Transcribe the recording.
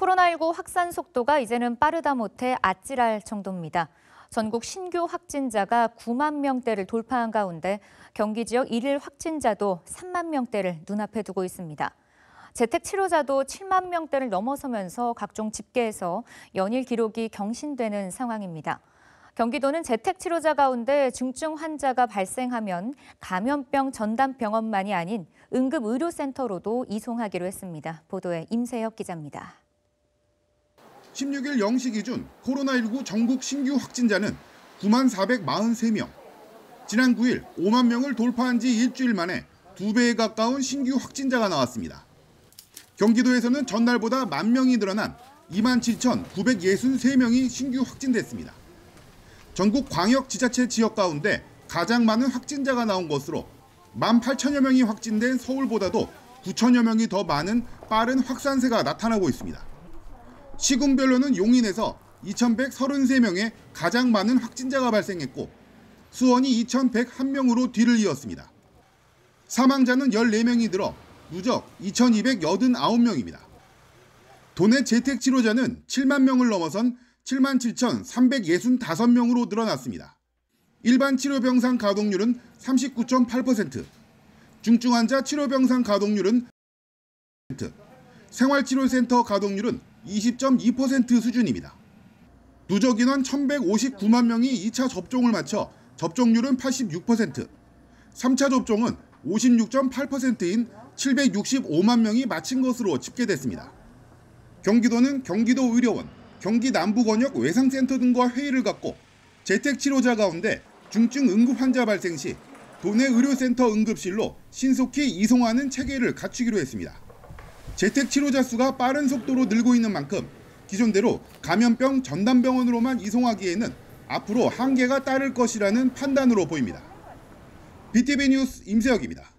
코로나19 확산 속도가 이제는 빠르다 못해 아찔할 정도입니다. 전국 신규 확진자가 9만 명대를 돌파한 가운데 경기 지역 일일 확진자도 3만 명대를 눈앞에 두고 있습니다. 재택 치료자도 7만 명대를 넘어서면서 각종 집계에서 연일 기록이 경신되는 상황입니다. 경기도는 재택 치료자 가운데 중증 환자가 발생하면 감염병 전담 병원만이 아닌 응급의료센터로도 이송하기로 했습니다. 보도에 임세혁 기자입니다. 16일 0시 기준 코로나19 전국 신규 확진자는 9만 443명. 지난 9일 5만 명을 돌파한 지 일주일 만에 2배에 가까운 신규 확진자가 나왔습니다. 경기도에서는 전날보다 1만 명이 늘어난 27,963명이 신규 확진됐습니다. 전국 광역지자체 지역 가운데 가장 많은 확진자가 나온 것으로 18,000여 명이 확진된 서울보다도 9,000여 명이 더 많은 빠른 확산세가 나타나고 있습니다. 시군별로는 용인에서 2,133명의 가장 많은 확진자가 발생했고 수원이 2,101명으로 뒤를 이었습니다. 사망자는 14명이 늘어 누적 2,289명입니다. 도내 재택치료자는 7만 명을 넘어선 77,365명으로 늘어났습니다. 일반 치료병상 가동률은 39.8%, 중증환자 치료병상 가동률은 10%, 생활치료센터 가동률은 20.2% 수준입니다. 누적 인원 1,159만 명이 2차 접종을 마쳐 접종률은 86%, 3차 접종은 56.8%인 765만 명이 마친 것으로 집계됐습니다. 경기도는 경기도의료원, 경기남부권역 외상센터 등과 회의를 갖고 재택치료자 가운데 중증 응급환자 발생 시 도내 의료센터 응급실로 신속히 이송하는 체계를 갖추기로 했습니다. 재택치료자 수가 빠른 속도로 늘고 있는 만큼 기존대로 감염병 전담병원으로만 이송하기에는 앞으로 한계가 따를 것이라는 판단으로 보입니다. BTV 뉴스 임세혁입니다.